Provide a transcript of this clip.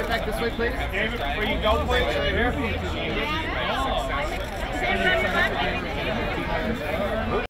Right back this way, please. David, before you go, please, right here.